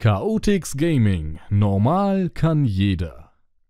Chaotix Gaming. Normal kann jeder.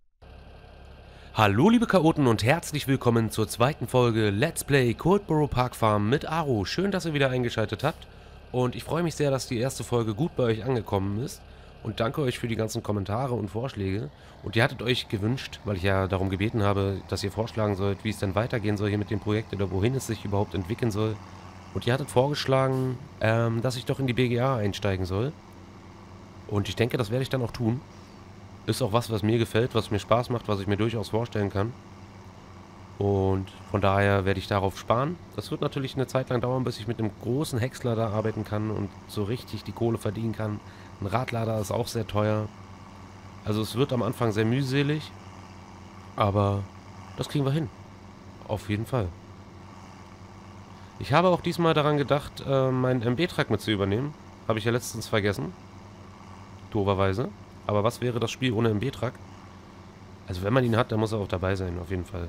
Hallo liebe Chaoten und herzlich willkommen zur zweiten Folge Let's Play Coldborough Park Farm mit Aro. Schön, dass ihr wieder eingeschaltet habt und ich freue mich sehr, dass die erste Folge gut bei euch angekommen ist und danke euch für die ganzen Kommentare und Vorschläge. Und ihr hattet euch gewünscht, weil ich ja darum gebeten habe, dass ihr vorschlagen sollt, wie es denn weitergehen soll hier mit dem Projekt oder wohin es sich überhaupt entwickeln soll. Und ihr hattet vorgeschlagen, dass ich doch in die BGA einsteigen soll. Und ich denke, das werde ich dann auch tun. Ist auch was mir gefällt, was mir Spaß macht, was ich mir durchaus vorstellen kann. Und von daher werde ich darauf sparen. Das wird natürlich eine Zeit lang dauern, bis ich mit einem großen Häcksler da arbeiten kann und so richtig die Kohle verdienen kann. Ein Radlader ist auch sehr teuer. Also es wird am Anfang sehr mühselig, aber das kriegen wir hin. Auf jeden Fall. Ich habe auch diesmal daran gedacht, meinen MB-Truck mit zu übernehmen. Habe ich ja letztens vergessen. Doverweise. Aber was wäre das Spiel ohne MB-Truck? Also wenn man ihn hat, dann muss er auch dabei sein, auf jeden Fall.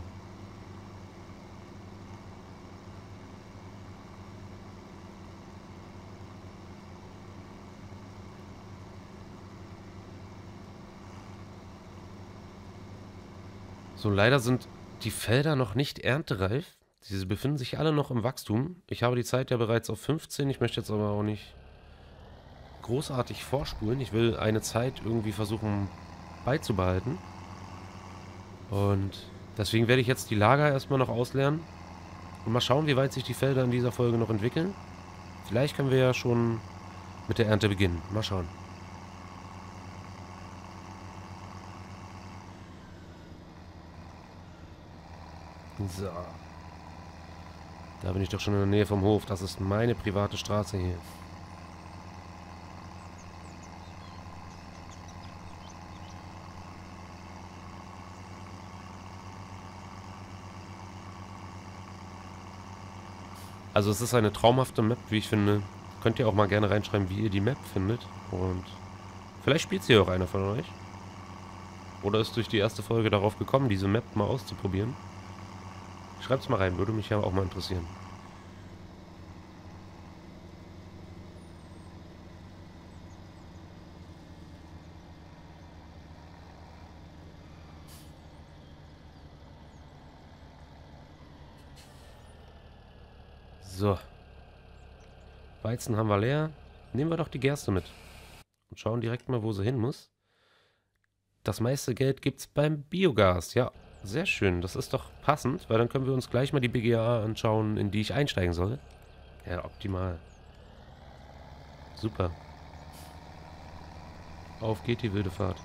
So, leider sind die Felder noch nicht erntereif. Diese befinden sich alle noch im Wachstum. Ich habe die Zeit ja bereits auf 15. Ich möchte jetzt aber auch nicht großartig vorspulen. Ich will eine Zeit irgendwie versuchen beizubehalten. Und deswegen werde ich jetzt die Lager erstmal noch ausleeren. Und mal schauen, wie weit sich die Felder in dieser Folge noch entwickeln. Vielleicht können wir ja schon mit der Ernte beginnen. Mal schauen. So. Da bin ich doch schon in der Nähe vom Hof. Das ist meine private Straße hier. Also es ist eine traumhafte Map, wie ich finde. Könnt ihr auch mal gerne reinschreiben, wie ihr die Map findet. Und vielleicht spielt sie auch einer von euch. Oder ist durch die erste Folge darauf gekommen, diese Map mal auszuprobieren. Schreibt es mal rein, würde mich ja auch mal interessieren. So. Weizen haben wir leer. Nehmen wir doch die Gerste mit. Und schauen direkt mal, wo sie hin muss. Das meiste Geld gibt's beim Biogas. Ja, sehr schön. Das ist doch passend, weil dann können wir uns gleich mal die BGA anschauen, in die ich einsteigen soll. Ja, optimal. Super. Auf geht die wilde Fahrt.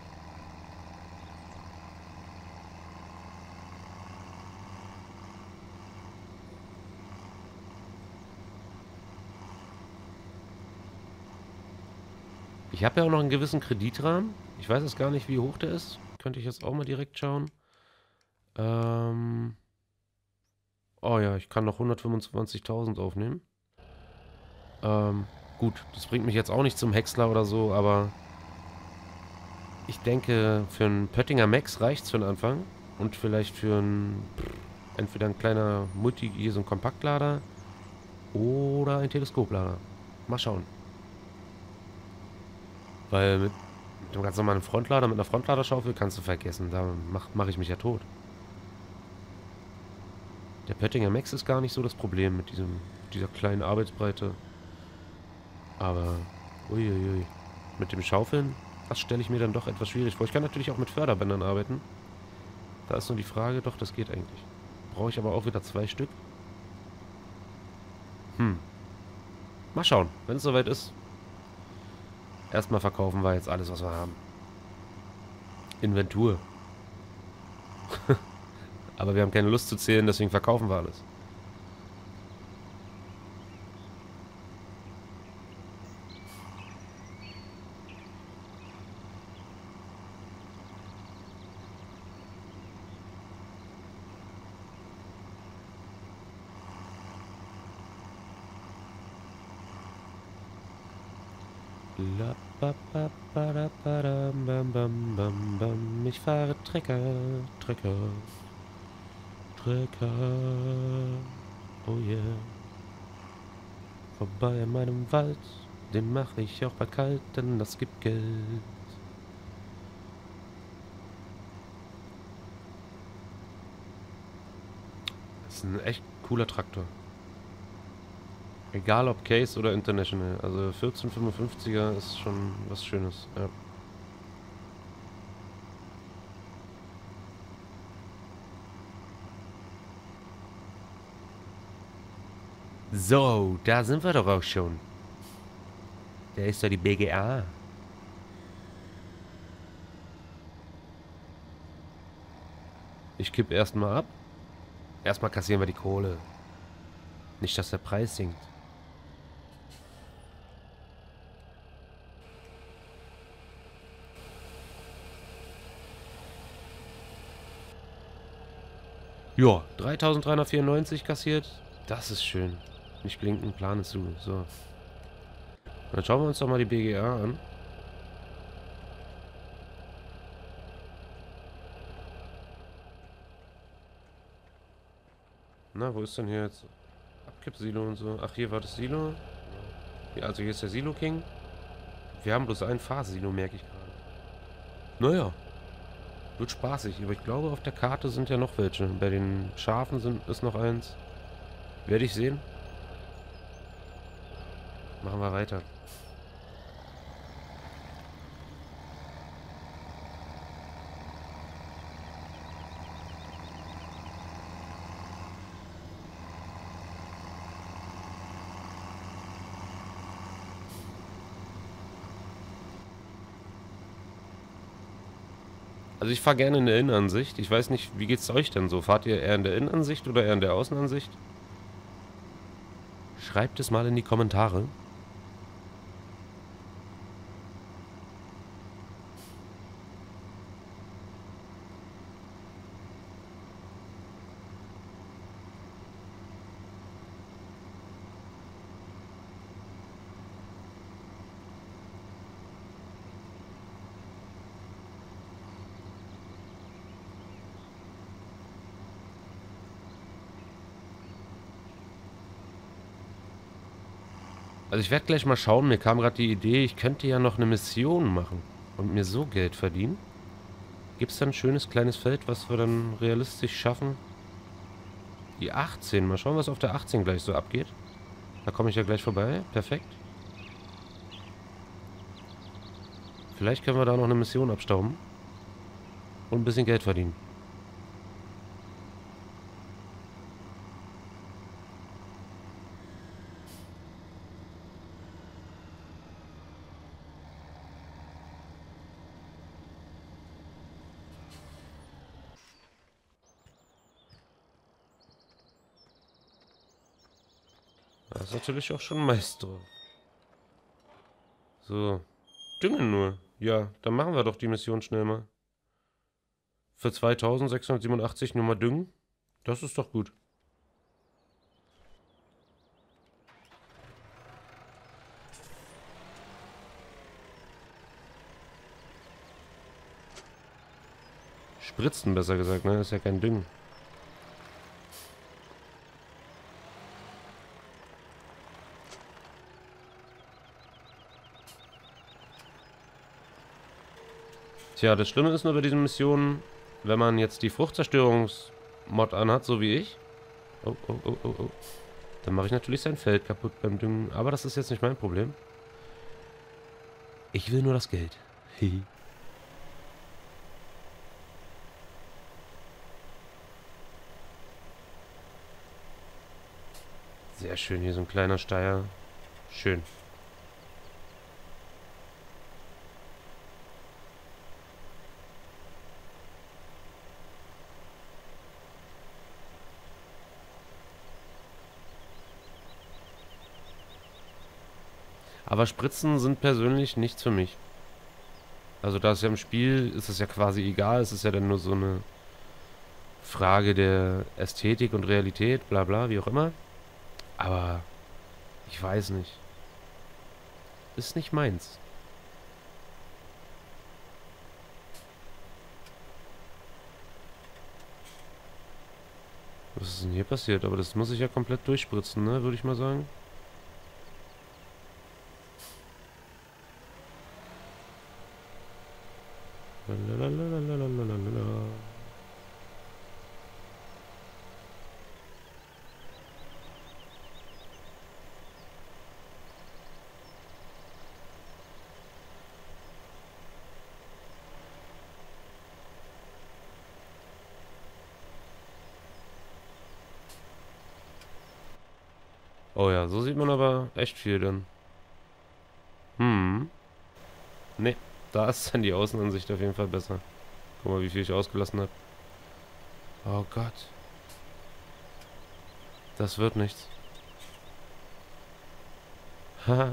Ich habe ja auch noch einen gewissen Kreditrahmen. Ich weiß jetzt gar nicht, wie hoch der ist. Könnte ich jetzt auch mal direkt schauen. Oh ja, ich kann noch 125.000 aufnehmen. Gut, das bringt mich jetzt auch nicht zum Häcksler oder so, aber ich denke, für einen Pöttinger Max reicht es für den Anfang. Und vielleicht für einen, entweder ein kleiner Multi, hier so ein Kompaktlader oder ein Teleskoplader. Mal schauen. Weil mit einem ganz normalen Frontlader, mit einer Frontladerschaufel kannst du vergessen. Da mach ich mich ja tot. Der Pöttinger Max ist gar nicht so das Problem mit dieser kleinen Arbeitsbreite. Aber, uiuiui. Mit dem Schaufeln, das stelle ich mir dann doch etwas schwierig vor. Ich kann natürlich auch mit Förderbändern arbeiten. Da ist nur die Frage, doch, das geht eigentlich. Brauche ich aber auch wieder 2 Stück. Mal schauen, wenn es soweit ist. Erstmal verkaufen wir jetzt alles, was wir haben. Inventur. Aber wir haben keine Lust zu zählen, deswegen verkaufen wir alles. Ich fahre Trecker, Trecker, Trecker, oh yeah. Vorbei an meinem Wald, Den mache ich auch bei kalt, denn das gibt Geld. Das ist ein echt cooler Traktor. Egal ob Case oder International. Also 1455er ist schon was Schönes. Ja. So, da sind wir doch auch schon. Da ist doch die BGA. Ich kipp erstmal ab. Erstmal kassieren wir die Kohle. Nicht, dass der Preis sinkt. Ja, 3.394 kassiert. Das ist schön. Nicht blinken, Plan ist zu. So. Dann schauen wir uns doch mal die BGA an. Na, wo ist denn hier jetzt Abkippsilo und so? Ach, hier war das Silo. Ja, also hier ist der Silo King. Wir haben bloß ein Fahrsilo, merke ich gerade. Naja. Wird spaßig, aber ich glaube, auf der Karte sind ja noch welche. Bei den Schafen ist noch eins. Werde ich sehen. Machen wir weiter. Also ich fahre gerne in der Innenansicht. Ich weiß nicht, wie geht's euch denn so? Fahrt ihr eher in der Innenansicht oder eher in der Außenansicht? Schreibt es mal in die Kommentare. Also ich werde gleich mal schauen, mir kam gerade die Idee, ich könnte ja noch eine Mission machen und mir so Geld verdienen. Gibt es da ein schönes kleines Feld, was wir dann realistisch schaffen? Die 18, mal schauen, was auf der 18 gleich so abgeht. Da komme ich ja gleich vorbei, perfekt. Vielleicht können wir da noch eine Mission abstauben und ein bisschen Geld verdienen. Da ist natürlich auch schon meist drauf. So. Düngen nur. Ja, dann machen wir doch die Mission schnell mal. Für 2687 nur mal düngen. Das ist doch gut. Spritzen, besser gesagt, ne? Das ist ja kein Düngen. Tja, das Schlimme ist nur bei diesen Missionen, wenn man jetzt die Fruchtzerstörungsmod anhat, so wie ich. Oh, oh, oh, oh, oh. Dann mache ich natürlich sein Feld kaputt beim Düngen. Aber das ist jetzt nicht mein Problem. Ich will nur das Geld. Hihi. Sehr schön, hier so ein kleiner Steier. Schön. Aber Spritzen sind persönlich nichts für mich. Also da es ja im Spiel ist es ja quasi egal. Es ist ja dann nur so eine Frage der Ästhetik und Realität, bla bla, wie auch immer. Aber ich weiß nicht. Ist nicht meins. Was ist denn hier passiert? Aber das muss ich ja komplett durchspritzen, ne? Würde ich mal sagen. Lalalalalalala. Oh ja, so sieht man aber echt viel dann. Ne, da ist dann die Außenansicht auf jeden Fall besser. Guck mal, wie viel ich ausgelassen habe. Oh Gott. Das wird nichts. Haha.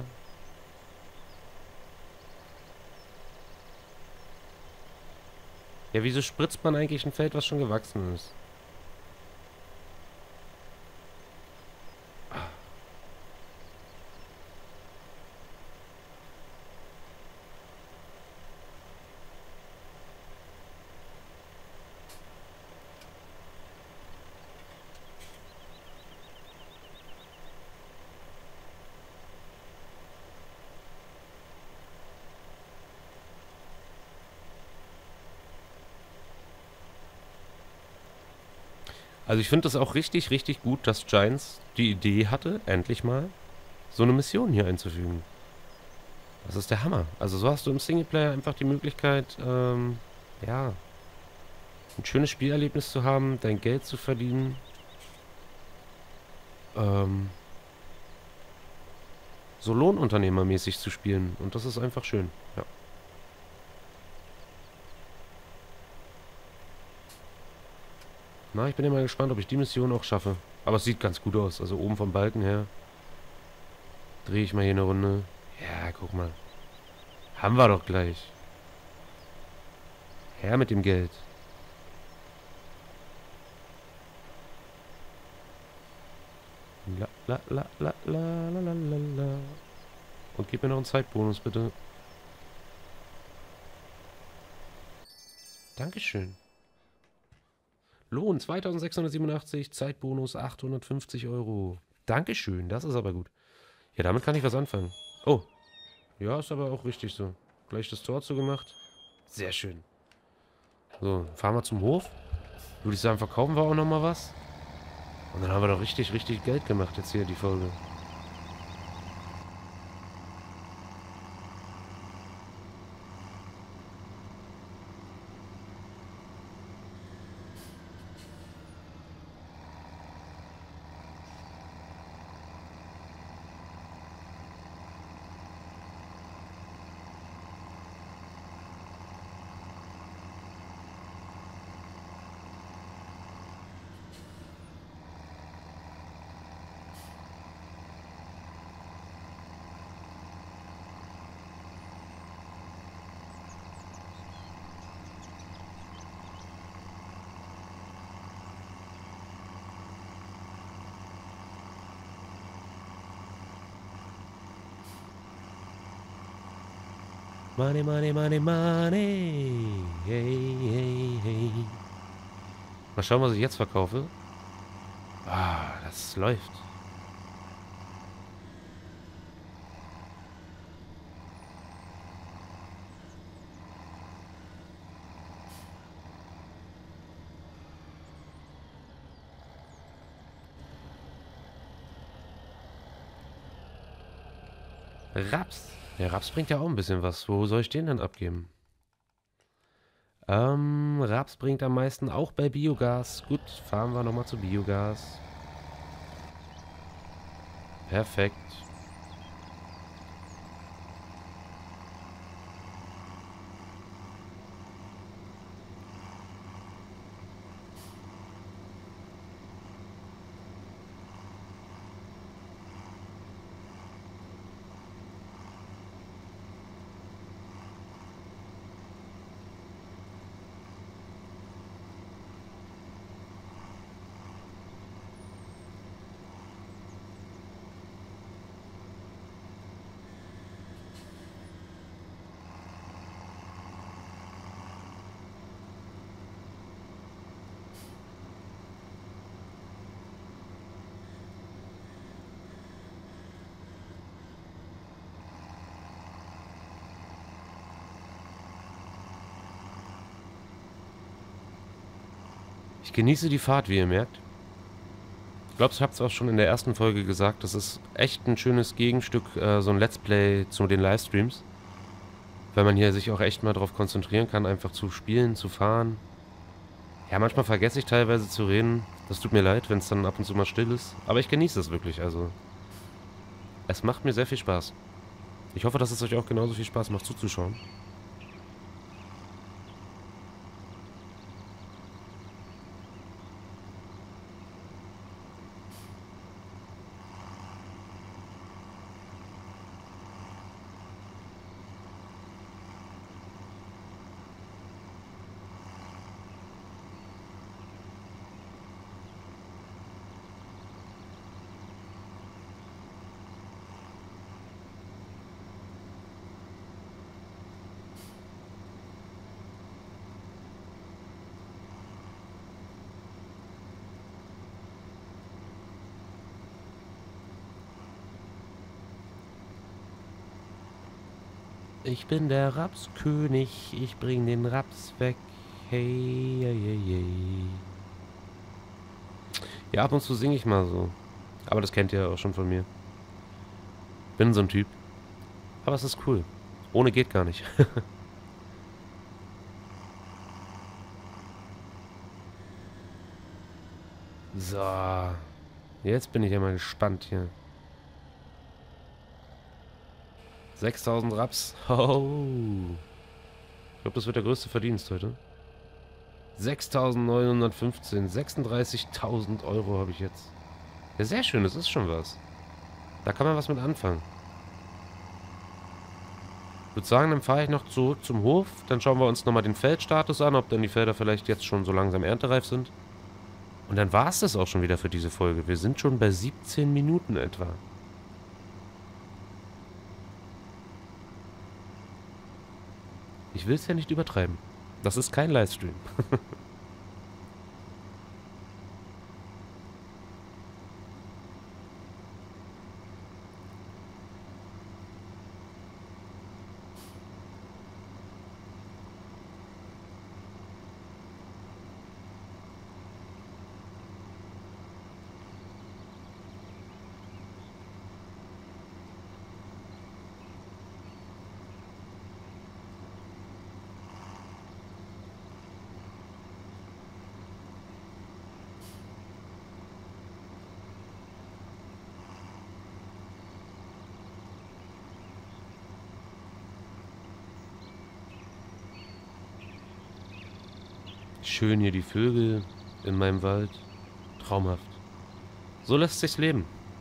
Ja, wieso spritzt man eigentlich ein Feld, was schon gewachsen ist? Also ich finde das auch richtig, richtig gut, dass Giants die Idee hatte, endlich mal so eine Mission hier einzufügen. Das ist der Hammer. Also so hast du im Singleplayer einfach die Möglichkeit, ja, ein schönes Spielerlebnis zu haben, dein Geld zu verdienen. So Lohnunternehmermäßig zu spielen. Und das ist einfach schön. Ja. Na, ich bin ja mal gespannt, ob ich die Mission auch schaffe. Aber es sieht ganz gut aus. Also oben vom Balken her drehe ich mal hier eine Runde. Ja, guck mal. Haben wir doch gleich. Her mit dem Geld. La la la la la la la la la. Und gib mir noch einen Zeitbonus, bitte. Dankeschön. Lohn 2687, Zeitbonus 850 Euro. Dankeschön, das ist aber gut. Ja, damit kann ich was anfangen. Oh, ja, ist aber auch richtig so. Gleich das Tor zugemacht. Sehr schön. So, fahren wir zum Hof. Würde ich sagen, verkaufen wir auch nochmal was. Und dann haben wir doch richtig, richtig Geld gemacht jetzt hier, die Folge. Money, money, money, money. Hey, hey, hey. Mal schauen, was ich jetzt verkaufe. Ah, das läuft. Raps. Der Raps bringt ja auch ein bisschen was. Wo soll ich den denn abgeben? Raps bringt am meisten auch bei Biogas. Gut, fahren wir nochmal zu Biogas. Perfekt. Ich genieße die Fahrt, wie ihr merkt. Ich glaube, ich habe es auch schon in der ersten Folge gesagt. Das ist echt ein schönes Gegenstück, so ein Let's Play zu den Livestreams. Weil man hier sich auch echt mal darauf konzentrieren kann, einfach zu spielen, zu fahren. Ja, manchmal vergesse ich teilweise zu reden. Das tut mir leid, wenn es dann ab und zu mal still ist. Aber ich genieße es wirklich, also. Es macht mir sehr viel Spaß. Ich hoffe, dass es euch auch genauso viel Spaß macht zuzuschauen. Ich bin der Rapskönig, ich bring den Raps weg. Hey, hey, hey, hey. Ja, ab und zu singe ich mal so. Aber das kennt ihr auch schon von mir. Bin so ein Typ. Aber es ist cool. Ohne geht gar nicht. So. Jetzt bin ich ja mal gespannt hier. 6000 Raps. Oh. Ich glaube, das wird der größte Verdienst heute. 6.915. 36.000 Euro habe ich jetzt. Ja, sehr schön. Das ist schon was. Da kann man was mit anfangen. Ich würde sagen, dann fahre ich noch zurück zum Hof. Dann schauen wir uns nochmal den Feldstatus an, ob dann die Felder vielleicht jetzt schon so langsam erntereif sind. Und dann war es das auch schon wieder für diese Folge. Wir sind schon bei 17 Minuten etwa. Ich will es ja nicht übertreiben. Das ist kein Livestream. Schön hier die Vögel in meinem Wald. Traumhaft. So lässt sich's leben.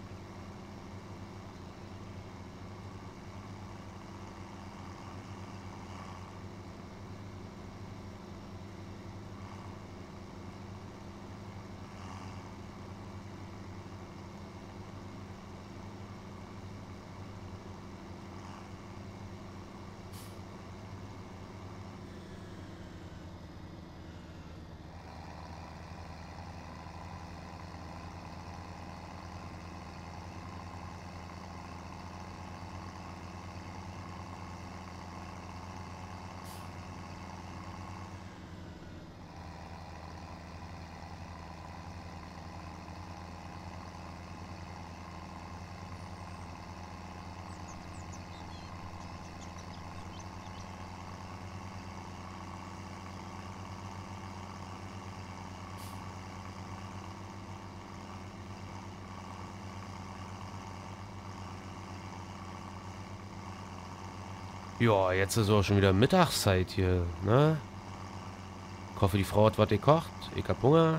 Ja, jetzt ist auch schon wieder Mittagszeit hier, ne? Ich hoffe, die Frau hat was gekocht. Ich hab Hunger.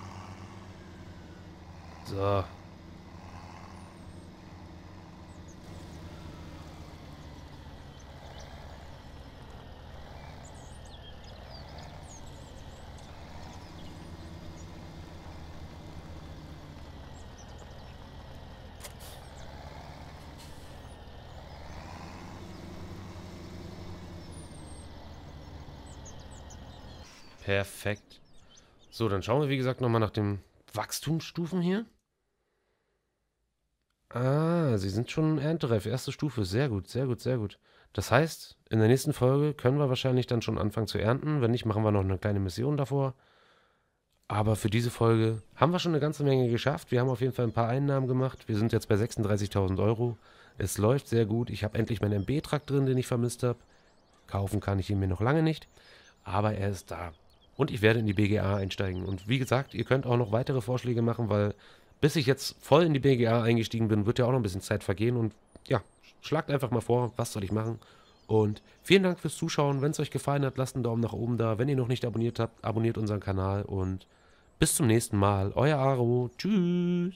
So. Perfekt. So, dann schauen wir, wie gesagt, nochmal nach den Wachstumsstufen hier. Ah, sie sind schon erntereif. Erste Stufe. Sehr gut, sehr gut, sehr gut. Das heißt, in der nächsten Folge können wir wahrscheinlich dann schon anfangen zu ernten. Wenn nicht, machen wir noch eine kleine Mission davor. Aber für diese Folge haben wir schon eine ganze Menge geschafft. Wir haben auf jeden Fall ein paar Einnahmen gemacht. Wir sind jetzt bei 36.000 Euro. Es läuft sehr gut. Ich habe endlich meinen MB-Truck drin, den ich vermisst habe. Kaufen kann ich ihn mir noch lange nicht, aber er ist da. Und ich werde in die BGA einsteigen. Und wie gesagt, ihr könnt auch noch weitere Vorschläge machen, weil bis ich jetzt voll in die BGA eingestiegen bin, wird ja auch noch ein bisschen Zeit vergehen. Und ja, schlagt einfach mal vor, was soll ich machen. Und vielen Dank fürs Zuschauen. Wenn es euch gefallen hat, lasst einen Daumen nach oben da. Wenn ihr noch nicht abonniert habt, abonniert unseren Kanal. Und bis zum nächsten Mal. Euer Aro. Tschüss.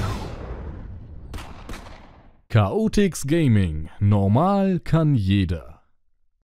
Chaotix Gaming. Normal kann jeder.